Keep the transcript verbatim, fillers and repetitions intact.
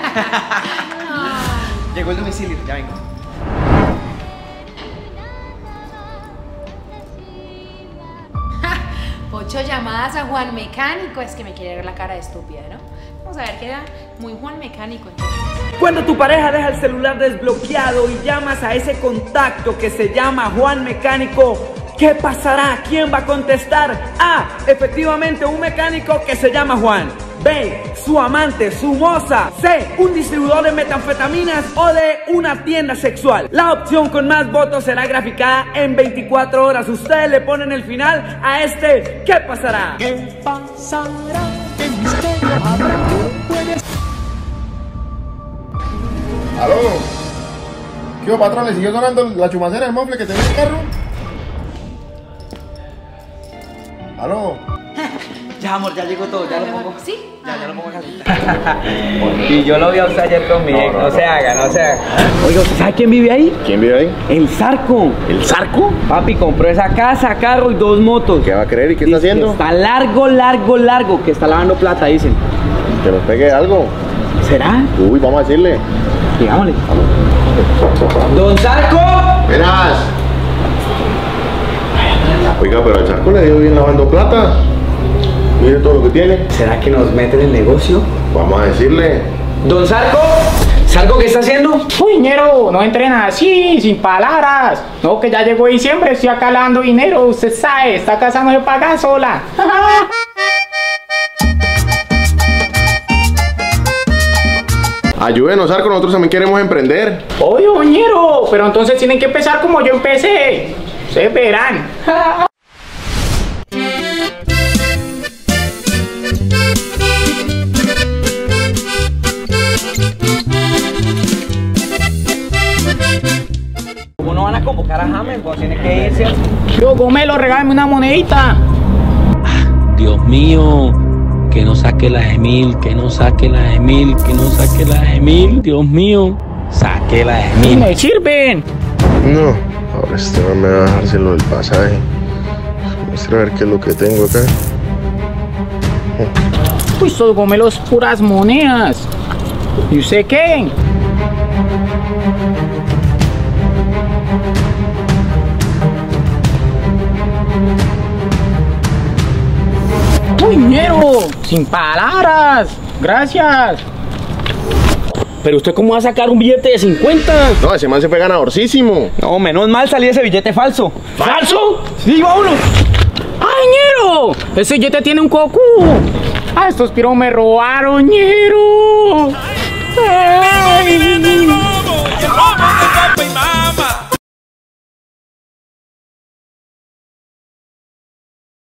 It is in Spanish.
Llegó el domicilio, ya vengo. Ocho llamadas a Juan Mecánico. Es que me quiere ver la cara de estúpida, ¿no? Vamos a ver que era muy Juan Mecánico entonces. Cuando tu pareja deja el celular desbloqueado y llamas a ese contacto que se llama Juan Mecánico, ¿qué pasará? ¿Quién va a contestar? A. Efectivamente, un mecánico que se llama Juan. B. Su amante, su moza. C. Un distribuidor de metanfetaminas o de una tienda sexual. La opción con más votos será graficada en veinticuatro horas. Ustedes le ponen el final a este ¿qué pasará? ¿Qué pasará? ¿Qué misterio habrá? Puedes... ¿Aló? ¿Qué hubo, patrón? ¿Le siguió sonando la chumacera del mofle que tenía el carro? ¿Aló? Ya, amor, ya llegó todo, ya lo pongo. ¿Sí? Ya, ya lo pongo en Y yo lo vi a usted ayer conmigo. No, no, no se haga, no se haga. Oiga, ¿usted sabe quién vive ahí? ¿Quién vive ahí? El Zarco. ¿El Zarco? Papi compró esa casa, carro y dos motos. ¿Qué va a creer y qué está Dice que haciendo? Está largo, largo, largo, que está lavando plata, dicen. Que nos pegue algo. ¿Será? Uy, vamos a decirle. Digámosle. ¡Don Zarco! ¡Verás! Oiga, pero al Zarco le dio bien lavando plata. Mire todo lo que tiene. ¿Será que nos mete en el negocio? Vamos a decirle. ¡Don Zarco! ¿Zarco qué está haciendo? Uy, ñero, no entren así, sin palabras. No, que ya llegó diciembre, estoy acá lavando dinero. Usted sabe, esta casa no se paga sola. Ayúdenos, Zarco, nosotros también queremos emprender. Oye, ñero, pero entonces tienen que empezar como yo empecé. Ustedes verán. ¿Cómo no van a convocar a James? Vos tiene que irse. Yo, Gomelo, regálame una monedita. Dios mío, que no saque la de mil, que no saque la de mil, que no saque la de mil, Dios mío, saque la de mil. Me sirven. No, ahora este no me va a dejárselo del pasaje. Vamos a ver qué es lo que tengo acá. Uy, estos gomelos puras monedas. ¿Y usted qué? Uy, ñero, sin palabras. Gracias. Pero usted cómo va a sacar un billete de cincuenta? No, ese man se fue ganadorcísimo. No, menos mal salí ese billete falso. ¿Falso? Sí, vámonos. ¡Ay, ñero! Ese billete tiene un cocu. Ah, estos piros me robaron, ñero.